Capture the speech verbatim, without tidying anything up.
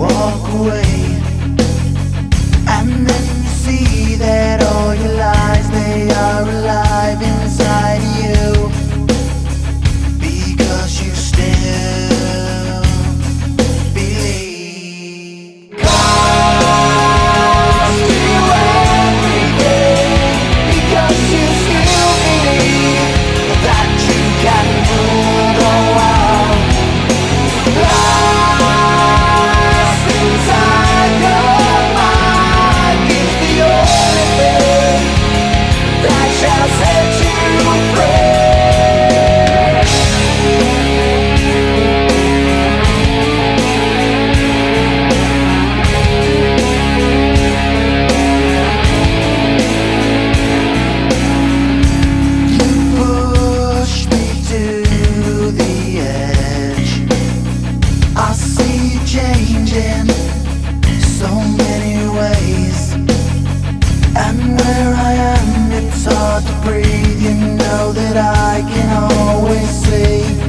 walk away, and then you see that all your lies, they are alive inside you, because you still believe. Cost you everything, because you still believe that you can rule the world. Lost inside your mind is the only thing that shall set you free. You push me to the edge. I see you changing so many ways, and where I am it's hard to breathe. You know that I can always see